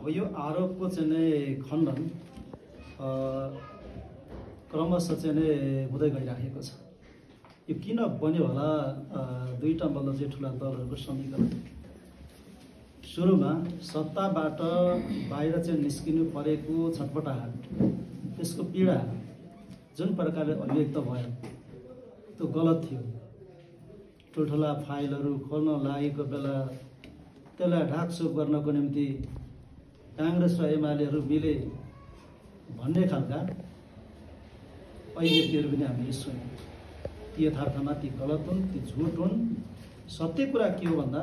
अब यो आरोपको चाहिँ नै खण्डन क्रमशः चाहिँ नै हुँदै गइरहेको छ। यो किन बन्यो होला दुईटा मतलब चाहिँ ठुला दलहरूको समीकरण। सुरुमा सत्ताबाट बाहिर चाहिँ निस्किनु परेको छटपटाहट, त्यसको पीडा जुन प्रकारले अभिव्यक्त भयो त्यो गलत थियो। ठुल्ठुला फाइलहरू खोल्न लागेको बेला त्यसलाई ढाकछोप गर्नको निम्ति काङ्ग्रेस र एमालेहरू मिले भन्ने खालका अभिव्यक्तिहरू पनि हामीले सुन्यौँ। ती यथार्थमा ती गलत हुन्, ती झुट हुन्। सत्य कुरा के हो भन्दा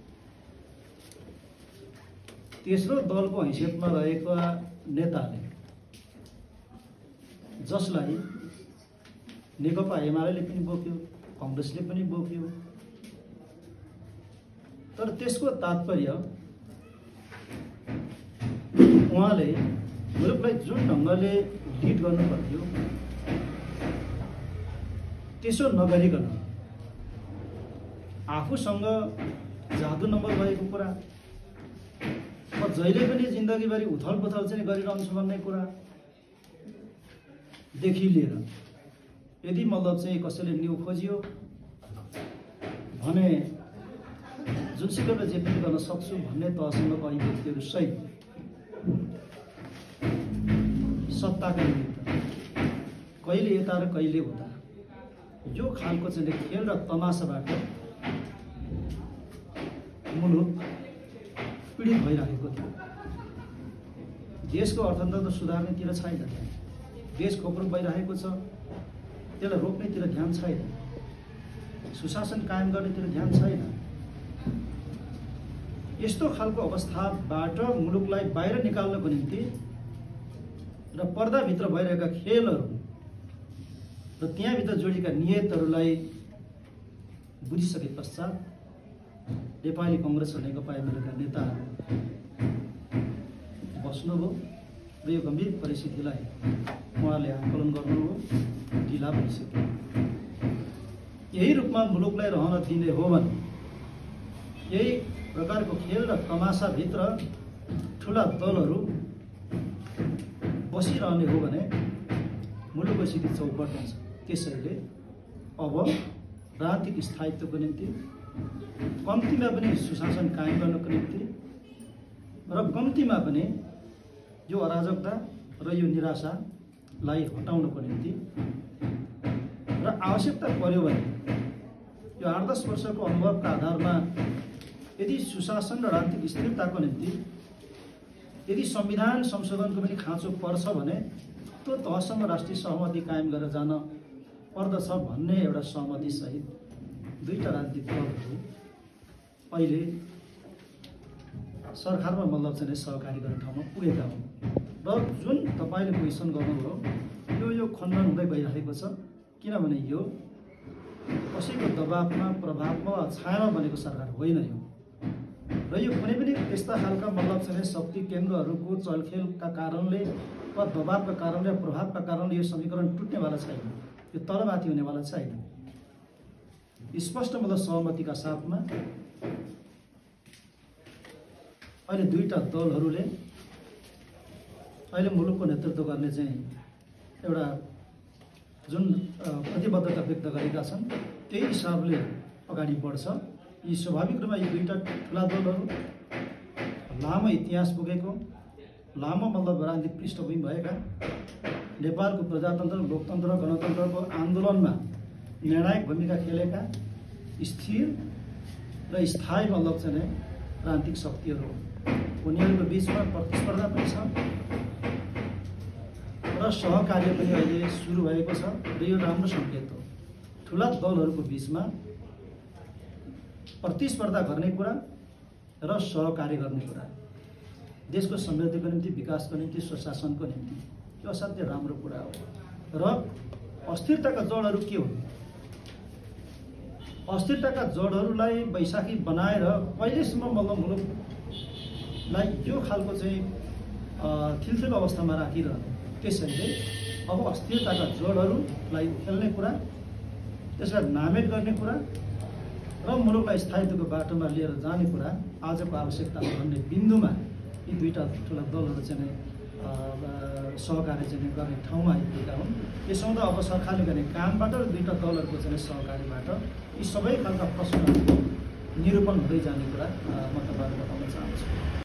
तेस्रो दलको हैसियतमा रहेका नेताले, जसलाई नेकपा एमाले पनि बोक्यो, कांग्रेसले पनि बोक्यो, तर त्यसको तात्पर्य उहाँले मुलुकलाई जुन ढङ्गले लिड गर्नु पर्थ्यो त्यसो नगरिकन आफूसँग जादु नम्बर भएको कुरा, म जहिले पनि जिन्दगीभरि उथल पुथल चाहिँ गरिरहन्छु भन्ने कुरा देखि लिएर यदि मतलब चाहिँ कसैले न्यू खोजियो भने जुनसुकैले जे पनि गर्न सक्छु भन्ने तहसम्मको अभिव्यक्तिहरू सहित सत्ताका निमित्त कहिले यता र कहिले उता यो खालको चाहिँ खेल र तमासाबाट मुलुक पीडित भइरहेको थियो। देशको अर्थतन्त्र सुधार्नेतिर छैन, देश खोक्रो भइरहेको छ, त्यसलाई रोक्नेतिर ध्यान छैन, सुशासन कायम गर्नेतिर ध्यान छैन। यस्तो खालको अवस्थाबाट मुलुकलाई बाहिर निकाल्नको निम्ति र पर्दाभित्र भइरहेका खेलहरू र त्यहाँभित्र जोडिएका नियतहरूलाई बुझिसके पश्चात नेपाली कांग्रेस र नेकपा एमालेका नेताहरू बस्नुभयो र यो गम्भीर परिस्थितिलाई उहाँले आकलन गर्नुभयो, ढिला भइसक्यो। यही रूपमा मुलुकलाई रहन दिने हो भने, यही प्रकारको खेल र तमासाभित्र ठुला दलहरू बसिरहने हो भने मुलुकको स्थिति चौपट हुन्छ। त्यसैले अब राजनीतिक स्थायित्वको निम्ति, कम्तीमा पनि सुशासन कायम गर्नको निम्ति र कम्तीमा पनि यो अराजकता र यो निराशालाई हटाउनको निम्ति र आवश्यकता पर्यो भने यो 8-10 वर्षको अनुभवका आधारमा यदि सुशासन र राजनीतिक स्थिरताको निम्ति यदि संविधान संशोधनको पनि खाँचो पर्छ भने त्यो तहसम्म राष्ट्रिय सहमति कायम गरेर जान पर्दछ भन्ने एउटा सहमति सहित दुईटा राजनीतिक दलहरू अहिले सरकारमा मतलब चाहिँ सहकारी गर्ने ठाउँमा पुगेका हुन्। र जुन तपाईँले क्वेसन गर्नुभयो यो खण्डन हुँदै गइरहेको छ, किनभने यो कसैको दबावमा, प्रभावमा वा छायामा बनेको सरकार होइन यो। र यो कुनै पनि यस्ता खालका मतलब चाहिँ शक्ति केन्द्रहरूको चलखेलका कारणले वा दबावका कारणले, प्रभावका कारणले यो समीकरण टुट्नेवाला छैन, यो तलमाथि हुनेवाला छैन। स्पष्ट मतलब सहमतिका साथमा अहिले दुईटा दलहरूले अहिले मुलुकको नेतृत्व गर्ने चाहिँ एउटा जुन प्रतिबद्धता व्यक्त गरेका छन् त्यही हिसाबले अगाडि बढ्छ। यी स्वाभाविक रूपमा यी दुईटा ठुला दलहरू लामो इतिहास पुगेको, लामो मतलब राजनीतिक पृष्ठभूमि भएका, नेपालको प्रजातन्त्र, लोकतन्त्र, गणतन्त्रको आन्दोलनमा निर्णायक भूमिका खेलेका स्थिर र स्थायी मतलब चाहिँ राजनीतिक शक्तिहरू। उनीहरूको बिचमा प्रतिस्पर्धा पनि छ र सहकार्य पनि अहिले सुरु भएको छ र यो राम्रो सङ्केत हो। ठुला दलहरूको बिचमा प्रतिस्पर्धा गर्ने कुरा र सहकार्य गर्ने कुरा देशको समृद्धिको निम्ति, विकासको निम्ति, सुशासनको निम्ति यो असाध्यै राम्रो कुरा हो। र अस्थिरताका जडहरू के हुन्? अस्थिरताका जडहरूलाई वैशाखी बनाएर कहिलेसम्म मतलब मुलुकलाई यो खालको चाहिँ थिलथिलो अवस्थामा राखिरहने। त्यसैले अब अस्थिरताका जडहरूलाई खेल्ने कुरा, त्यसलाई नामेट गर्ने कुरा र मुलुकलाई स्थायित्वको बाटोमा लिएर जाने कुरा आजको आवश्यकता हो भन्ने बिन्दुमा यी दुईटा ठुला दलहरू चाहिँ सहकार्य चाहिँ गर्ने ठाउँमा आइपुगेका हुन्। यसो अब सरकारले गर्ने कामबाट र दुईटा दलहरूको चाहिँ सहकार्यबाट यी सबै खालका प्रश्नहरूको निरूपण हुँदै जाने कुरा म तपाईँलाई बताउन चाहन्छु।